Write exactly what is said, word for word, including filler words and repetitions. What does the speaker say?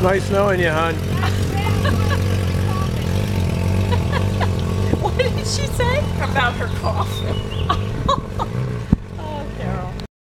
nice knowing you, hon. What did she say? About her cough.